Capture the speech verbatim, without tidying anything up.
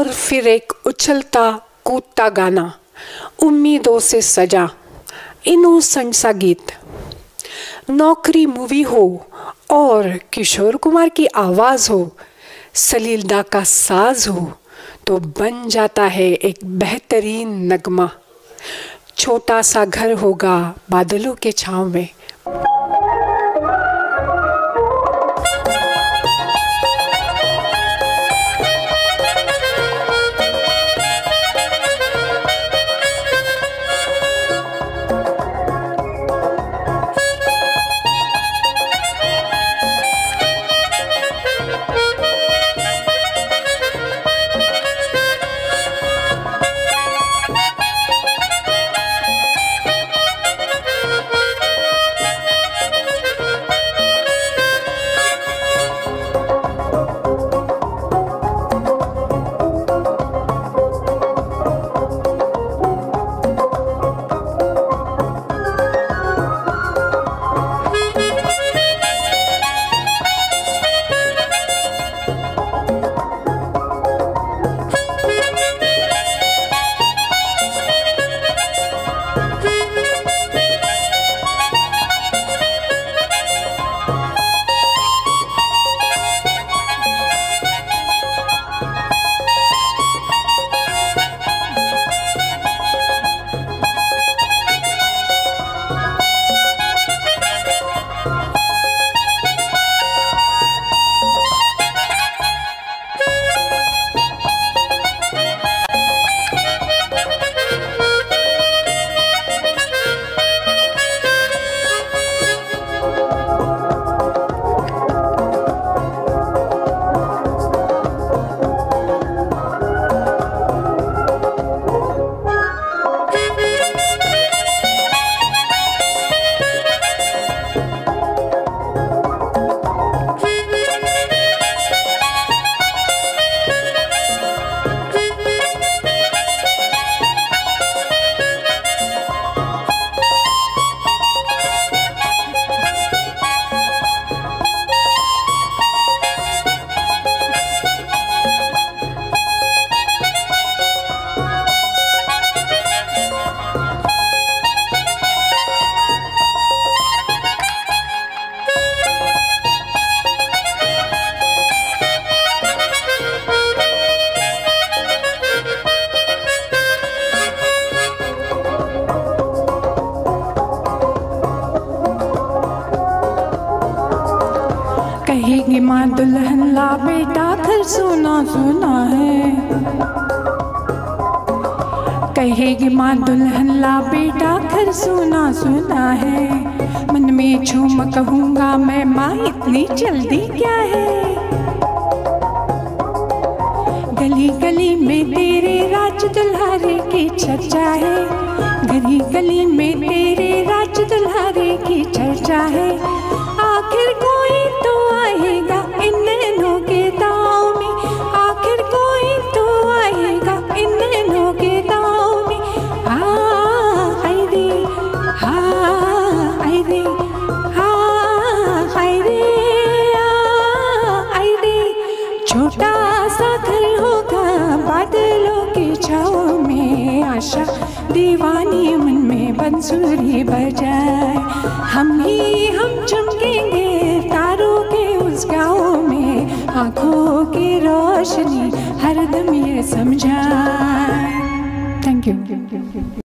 और फिर एक उछलता कूदता गाना, उम्मीदों से सजा इनोसेंट सा गीत। नौकरी मूवी हो और किशोर कुमार की आवाज़ हो, सलीलदा का साज हो, तो बन जाता है एक बेहतरीन नगमा। छोटा सा घर होगा बादलों के छाँव में। कहेगी माँ दुल्हन ला बेटा घर सोना सोना है। कहेगी माँ दुल्हन ला बेटा घर सोना सोना है। मन में झूम कहूँगा मैं माँ इतनी जल्दी क्या है। गली गली में तेरे राज दुल्हारे की चर्चा है। गली गली में तेरे राज दुल्हारे की चर्चा है। आखिर कोई तो आएगा इन नैनों के दाव में। आखिर कोई तो आएगा इन नैनों के दाव में। हाँ हाय रे, हाँ हाय रे, हाँ हाय रे, हाय रे। छोटा सा घर होगा बादलों की छाँव में। आशा दीवानी मन में बंसुरी बजाए। हम ही हम चमकेंगे तारों के उस गाँव में। आँखों की रोशनी हरदम ये समझाए। Thank you.